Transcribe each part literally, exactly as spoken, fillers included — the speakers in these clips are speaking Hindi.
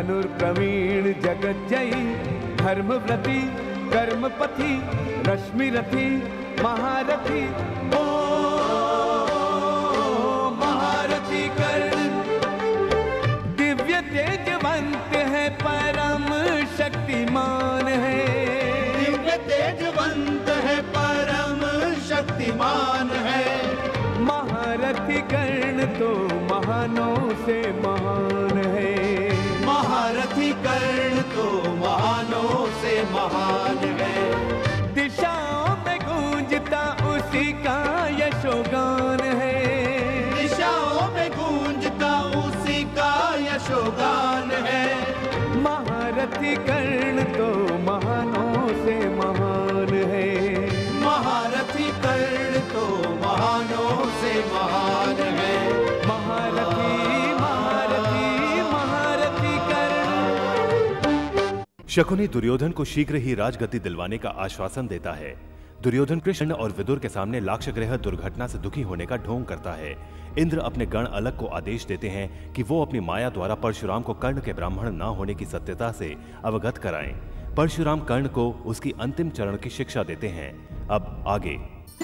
धनुर्प्रवीण जगज्जयी, धर्मव्रती कर्मपति, रश्मिरथी महारथी। ओ महारथी कर्ण दिव्य तेजवंत है, परम शक्तिमान है। दिव्य तेजवंत है, परम शक्तिमान है। महारथी कर्ण तो महानों से महान है। महारथी कर्ण तो महानों से महान है। दिशाओं में गूंजता उसी का यशोगान है। दिशाओं में गूंजता उसी का यशोगान है। महारथी कर्ण तो महानों से महान है। महारथी कर्ण तो महानों से महान है। महारथी महारथी महारथी कर्ण। शकुनी दुर्योधन को शीघ्र ही राजगद्दी दिलवाने का आश्वासन देता है। दुर्योधन कृष्ण और विदुर के सामने लाक्षागृह दुर्घटना से दुखी होने का ढोंग करता है। इंद्र अपने गण अलग को आदेश देते हैं कि वो अपनी माया द्वारा परशुराम को कर्ण के ब्राह्मण न होने की सत्यता से अवगत कराएं। परशुराम कर्ण को उसकी अंतिम चरण की शिक्षा देते हैं। अब आगे।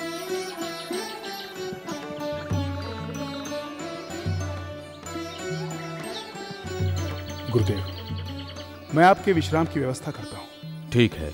गुरुदेव, मैं आपके विश्राम की व्यवस्था करता हूं। ठीक है।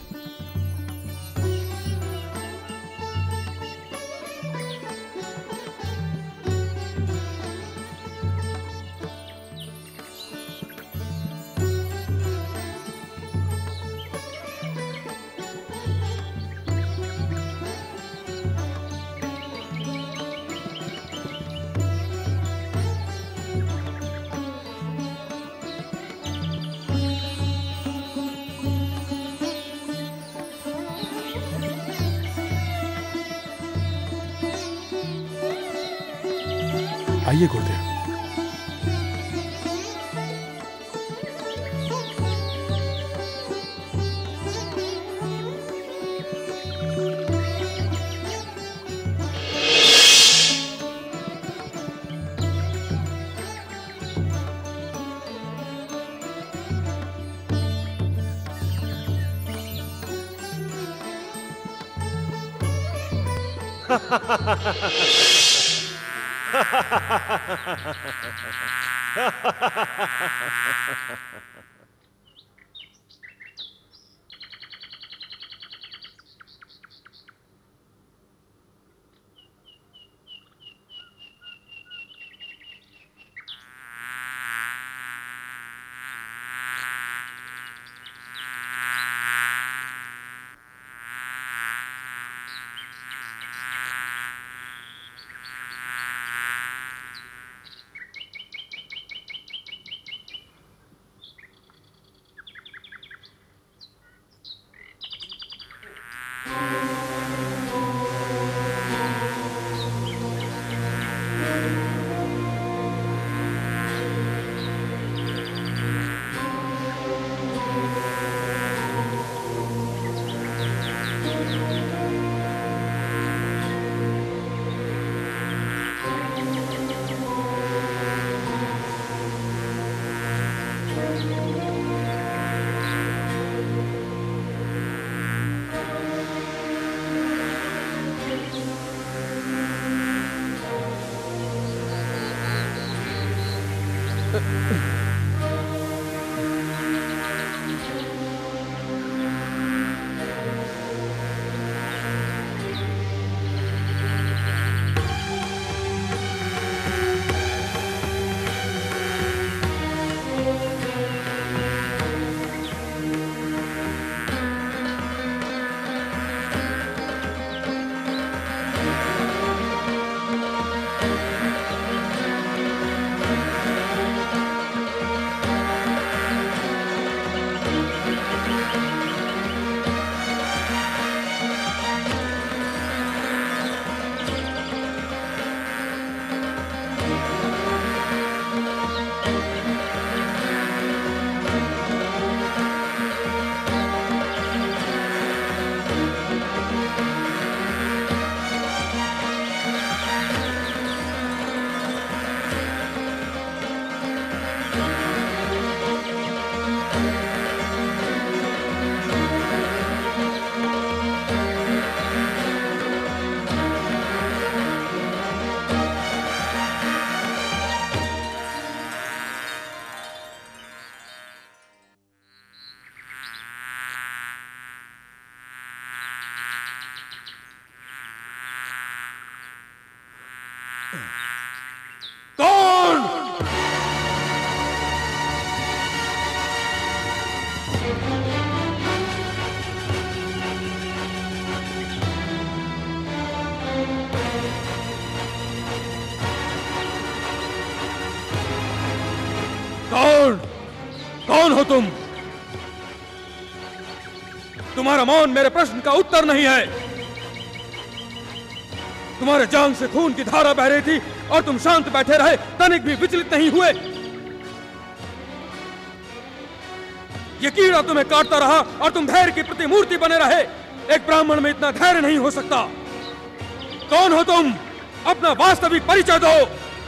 आइए गुरुदेव। कौन? कौन? कौन हो तुम? तुम्हारा मौन मेरे प्रश्न का उत्तर नहीं है। तुम्हारे जांग से खून की धारा बह रही थी और तुम शांत बैठे रहे, तनिक भी विचलित नहीं हुए। ये कीड़ा तुम्हें काटता रहा और तुम धैर्य की प्रतिमूर्ति बने रहे। एक ब्राह्मण में इतना धैर्य नहीं हो सकता। कौन हो तुम? अपना वास्तविक परिचय दो।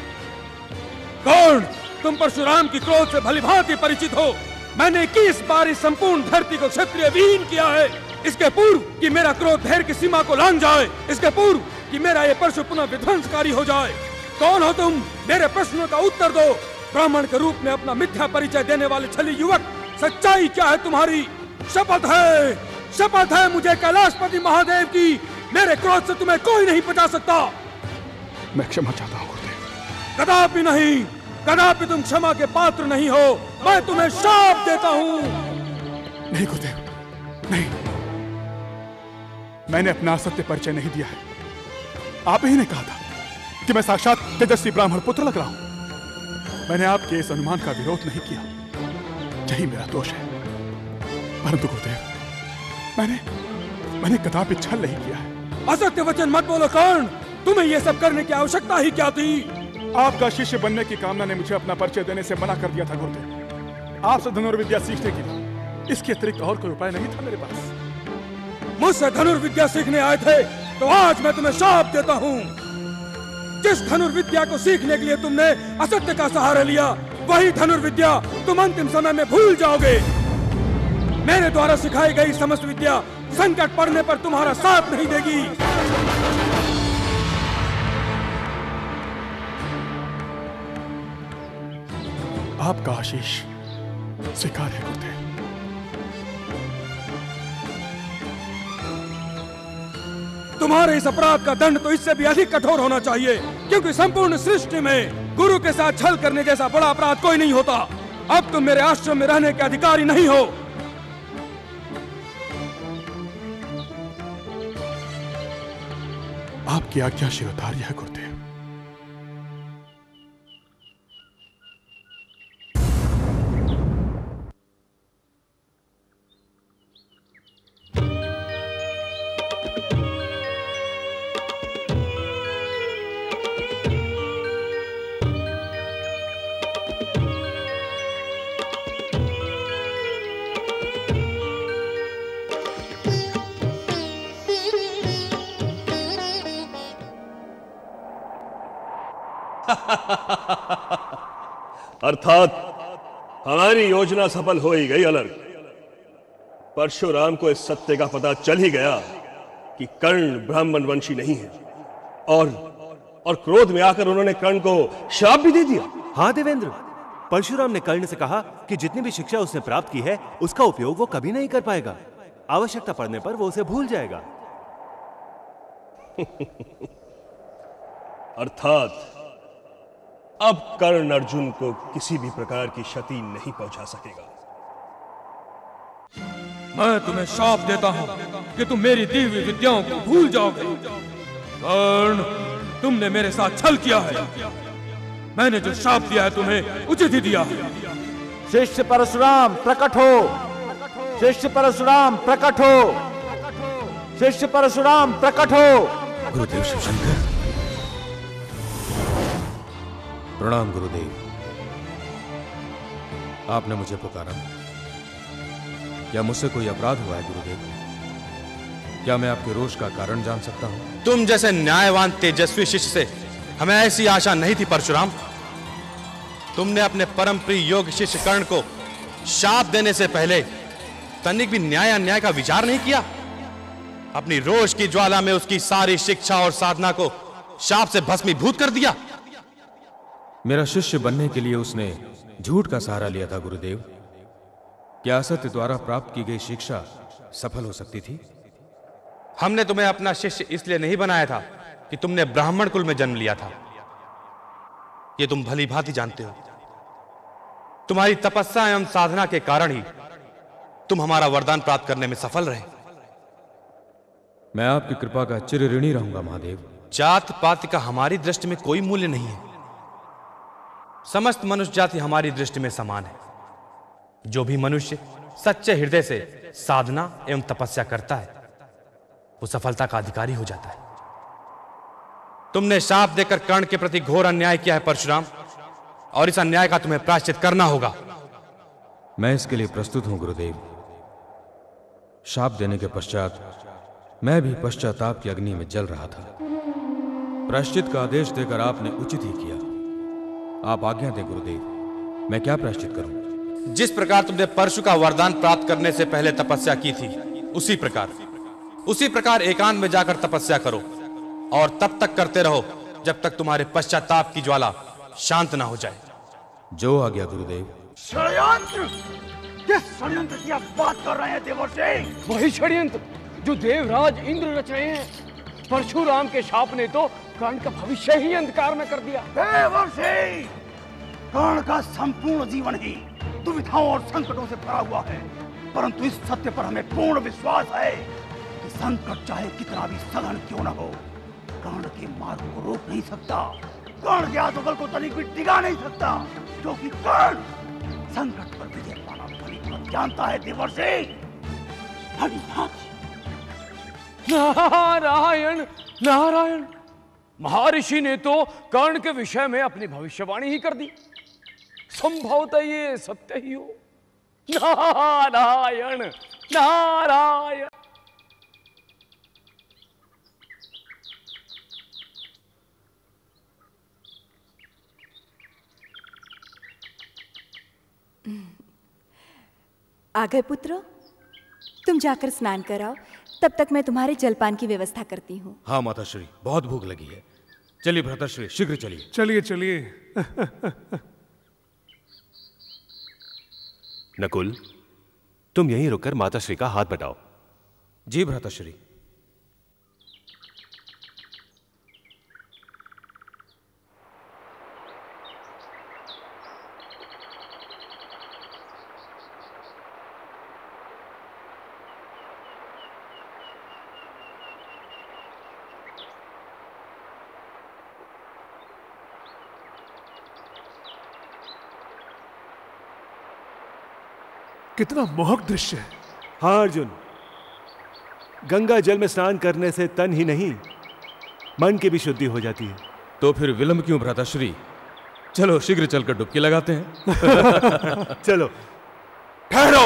कौन? तुम परशुराम की क्रोध से भलीभांति परिचित हो। मैंने इक्कीस बार इस संपूर्ण धरती को क्षत्रिय विहीन किया है। इसके पूर्व कि मेरा क्रोध धैर्य की सीमा को लांघ जाए, इसके पूर्व कि मेरा ये परशु पुनः विध्वंसकारी हो जाए। कौन हो तुम? मेरे प्रश्नों का उत्तर दो। ब्राह्मण के रूप में अपना मिथ्या परिचय देने वाले छली युवक, सच्चाई क्या है तुम्हारी? शपथ है, शपथ है मुझे कैलाशपति महादेव की, मेरे क्रोध से तुम्हें कोई नहीं बचा सकता। मैं क्षमा चाहता हूँ गुरुदेव। कदापि नहीं, कदापि तुम क्षमा के पात्र नहीं हो। मैं तुम्हें शाप देता हूँ। नहीं गुरुदेव, नहीं, मैंने अपना असत्य परिचय नहीं दिया है। आप ही ने कहा था कि मैं साक्षात तेजस्वी ब्राह्मण पुत्र लग रहा हूं। मैंने आपके इस अनुमान का विरोध नहीं किया, यही मेरा दोष है। परंतु गुरुदेव, मैंने मैंने कदापि छल नहीं किया है। असत्य वचन मत बोलो कर्ण। तुम्हें यह सब करने की आवश्यकता ही क्या थी? आपका शिष्य बनने की कामना ने मुझे अपना परिचय देने से मना कर दिया था गुरुदेव। आपसे धनुर्विद्या सीखने के लिए इसके अतिरिक्त और कोई उपाय नहीं था मेरे पास। मुझसे धनुर्विद्या सीखने आए थे तो आज मैं तुम्हें शाप देता हूँ। जिस धनुर्विद्या को सीखने के लिए तुमने असत्य का सहारा लिया, वही धनुर्विद्या तुम अंतिम समय में भूल जाओगे। मेरे द्वारा सिखाई गई समस्त विद्या संकट पड़ने पर तुम्हारा साथ नहीं देगी। आपका आशीष स्वीकार है गुरुदेव। तुम्हारे इस अपराध का दंड तो इससे भी अधिक कठोर होना चाहिए, क्योंकि संपूर्ण सृष्टि में गुरु के साथ छल करने जैसा बड़ा अपराध कोई नहीं होता। अब तुम मेरे आश्रम में रहने के अधिकारी नहीं हो। आपकी आज्ञा शिरोधार्य है गुरुदेव। अर्थात हमारी योजना सफल हो ही गई अलग। परशुराम को इस सत्य का पता चल ही गया कि कर्ण ब्राह्मण वंशी नहीं है, और और क्रोध में आकर उन्होंने कर्ण को श्राप भी दे दिया। हाँ देवेंद्र, परशुराम ने कर्ण से कहा कि जितनी भी शिक्षा उसने प्राप्त की है उसका उपयोग वो कभी नहीं कर पाएगा। आवश्यकता पड़ने पर वो उसे भूल जाएगा। अर्थात अब कर्ण अर्जुन को किसी भी प्रकार की क्षति नहीं पहुंचा सकेगा। मैं तुम्हें शाप देता हूं कि तुम मेरी दी हुई विद्याओं को भूल जाओगे। कर्ण, तुमने मेरे साथ छल किया है। मैंने जो शाप दिया है तुम्हें उचित ही दिया है। शिष्य परशुराम प्रकट हो, शिष्य परशुराम प्रकट हो, शिष्य परशुराम प्रकट हो। गुरुदेव शिवशंकर। प्रणाम गुरुदेव। आपने मुझे पुकारा। क्या मुझसे कोई अपराध हुआ है गुरुदेव? क्या मैं आपके रोष का कारण जान सकता हूं? तुम जैसे न्यायवान तेजस्वी शिष्य से हमें ऐसी आशा नहीं थी परशुराम। तुमने अपने परम प्रिय योग्य शिष्य कर्ण को शाप देने से पहले तनिक भी न्याय अन्याय का विचार नहीं किया। अपनी रोष की ज्वाला में उसकी सारी शिक्षा और साधना को शाप से भस्मीभूत कर दिया। मेरा शिष्य बनने के लिए उसने झूठ का सहारा लिया था गुरुदेव। क्या असत्य द्वारा प्राप्त की गई शिक्षा सफल हो सकती थी? हमने तुम्हें अपना शिष्य इसलिए नहीं बनाया था कि तुमने ब्राह्मण कुल में जन्म लिया था। ये तुम भली भांति जानते हो। तुम्हारी तपस्या एवं साधना के कारण ही तुम हमारा वरदान प्राप्त करने में सफल रहे। मैं आपकी कृपा का चिर ऋणी रहूंगा महादेव। जात पात का हमारी दृष्टि में कोई मूल्य नहीं है। समस्त मनुष्य जाति हमारी दृष्टि में समान है। जो भी मनुष्य सच्चे हृदय से साधना एवं तपस्या करता है वो सफलता का अधिकारी हो जाता है। तुमने शाप देकर कर्ण के प्रति घोर अन्याय किया है परशुराम, और इस अन्याय का तुम्हें प्रायश्चित करना होगा। मैं इसके लिए प्रस्तुत हूं गुरुदेव। शाप देने के पश्चात मैं भी पश्चाताप की अग्नि में जल रहा था। प्रायश्चित का आदेश देकर आपने उचित ही किया। आप आज्ञा दें गुरुदेव, मैं क्या प्रायश्चित करूं? जिस प्रकार तुमने परशु का वरदान प्राप्त करने से पहले तपस्या की थी, उसी प्रकार उसी प्रकार एकांत में जाकर तपस्या करो, और तब तक करते रहो जब तक तुम्हारे पश्चाताप की ज्वाला शांत ना हो जाए। जो आ गया गुरुदेव। षड्यंत्र! किस षड्यंत्र की आप बात कर रहे हैं देवर्षि? वही षड्यंत्र जो देवराज इंद्र रच रहे हैं। परशुराम के शाप ने तो कर्ण का भविष्य ही अंधकार में कर दिया। देवर्षि, कर्ण का संपूर्ण जीवन ही दुविधाओं और संकटों से भरा हुआ है, परंतु इस सत्य पर हमें पूर्ण विश्वास है कि संकट चाहे कितना भी सघन क्यों न हो, कर्ण के मार्ग को रोक नहीं सकता। कर्ण के आत्मबल को तनिक भी डिगा नहीं सकता, क्योंकि कर्ण संकट पर विजय पाना भली जानता है। देवर्षि, नारायण नारायण, महर्षि ने तो कर्ण के विषय में अपनी भविष्यवाणी ही कर दी। संभवतः ये सत्य ही हो। नारायण नारायण। आ गए पुत्र, तुम जाकर स्नान कराओ, तब तक मैं तुम्हारे जलपान की व्यवस्था करती हूँ। हाँ माताश्री, बहुत भूख लगी है। चलिए भ्राताश्री, शीघ्र चलिए। चलिए चलिए। नकुल, तुम यहीं रुककर माताश्री का हाथ बटाओ। जी भ्राताश्री। कितना मोहक दृश्य है। हाँ अर्जुन, गंगा जल में स्नान करने से तन ही नहीं मन की भी शुद्धि हो जाती है। तो फिर विलंब क्यों भ्राताश्री? चलो शीघ्र चलकर डुबकी लगाते हैं। चलो। ठहरो।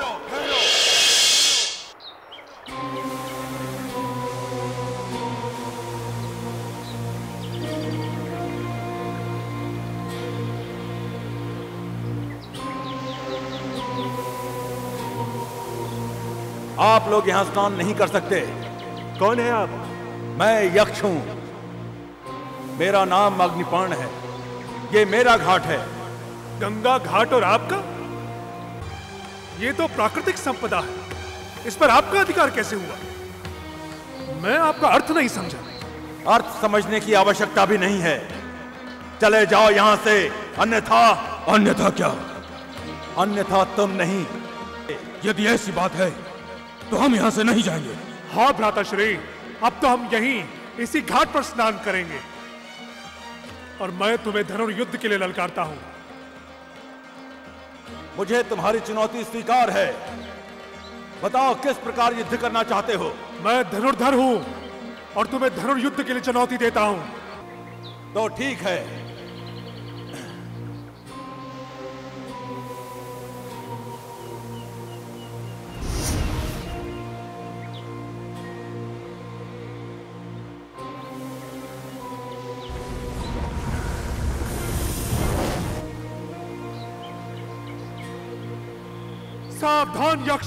आप लोग यहां स्नान नहीं कर सकते। कौन है आप? मैं यक्ष हूं। मेरा नाम अग्निपाण है। ये मेरा घाट है। गंगा घाट और आपका? ये तो प्राकृतिक संपदा है, इस पर आपका अधिकार कैसे हुआ? मैं आपका अर्थ नहीं समझा। अर्थ समझने की आवश्यकता भी नहीं है। चले जाओ यहां से, अन्यथा। अन्यथा क्या? अन्यथा तुम नहीं। यदि ऐसी बात है तो हम यहां से नहीं जाएंगे। हाँ भ्राताश्री, अब तो हम यहीं इसी घाट पर स्नान करेंगे, और मैं तुम्हें धनुर्युद्ध के लिए ललकारता हूं। मुझे तुम्हारी चुनौती स्वीकार है। बताओ किस प्रकार युद्ध करना चाहते हो? मैं धनुर्धर हूं और तुम्हें धनुर्युद्ध के लिए चुनौती देता हूं। तो ठीक है। सावधान यक्ष!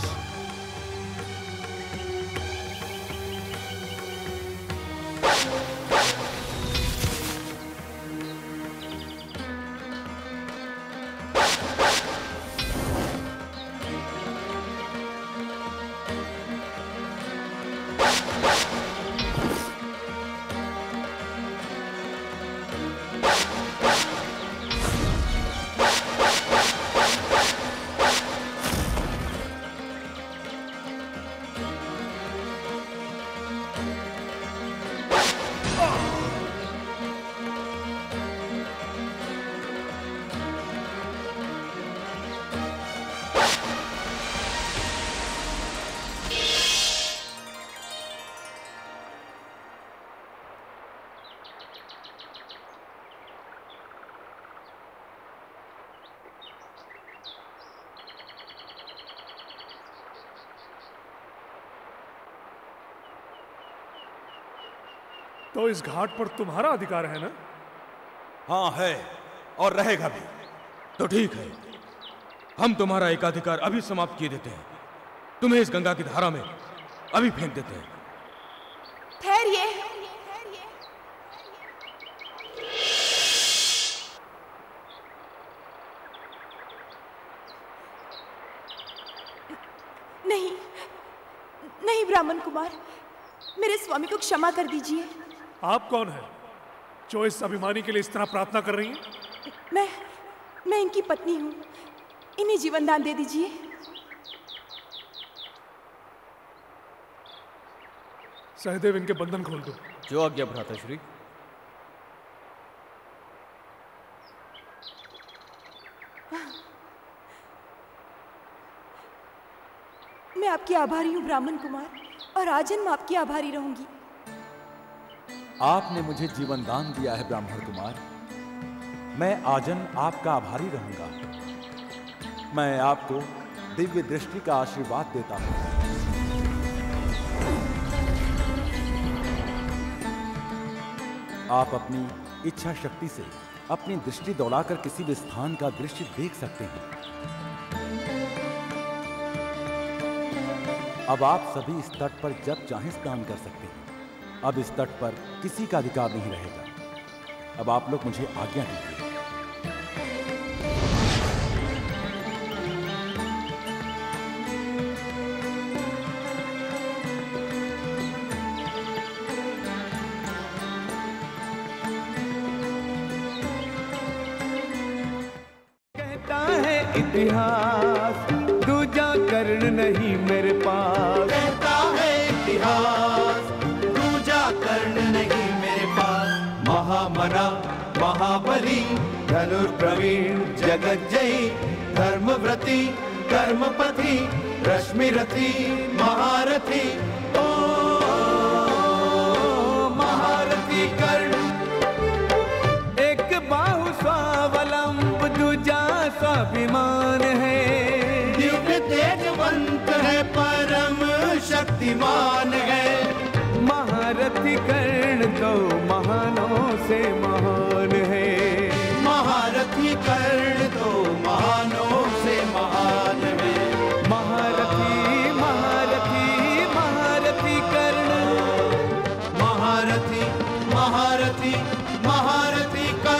तो इस घाट पर तुम्हारा अधिकार है ना? हाँ है, और रहेगा भी। तो ठीक है, हम तुम्हारा एकाधिकार अभी समाप्त किए देते हैं। तुम्हें इस गंगा की धारा में अभी फेंक देते हैं। ठहरिए। नहीं नहीं ब्राह्मण कुमार, मेरे स्वामी को क्षमा कर दीजिए। आप कौन है जो इस अभिमानी के लिए इस तरह प्रार्थना कर रही हैं? मैं मैं इनकी पत्नी हूँ, इन्हें जीवन दान दे दीजिए। सहदेव, इनके बंधन खोल दो। जो आज्ञा भ्राताश्री। मैं आपकी आभारी हूँ ब्राह्मण कुमार, और आजन्म आपकी आभारी रहूंगी। आपने मुझे जीवन दान दिया है ब्राह्मण कुमार, मैं आजन्म आपका आभारी रहूंगा। मैं आपको दिव्य दृष्टि का आशीर्वाद देता हूं। आप अपनी इच्छा शक्ति से अपनी दृष्टि दौड़ाकर किसी भी स्थान का दृश्य देख सकते हैं। अब आप सभी इस तट पर जब चाहें स्नान कर सकते हैं। अब इस तट पर किसी का अधिकार नहीं रहेगा। अब आप लोग मुझे आज्ञा दीजिए। कहता है इतिहास दूजा कर्ण नहीं मेरे पास। कहता है इतिहास दूजा कर्ण नहीं मेरे पास। महामना महाबली धनुर्प्रवीण जगज्जयी धर्मव्रती कर्मपति रश्मिरथी महारथी। ओ महारथी कर्ण। एक बाहु स्वावलंब दूजा स्वाभिमान है। दिव्य तेजवंत है परम शक्तिमान है। महारथी कर्ण तो महानों से महान है। महारथी कर्ण तो महानों से महान है। महारथी महारथी महारथी कर्ण। महारथी महारथी महारथी कर्ण।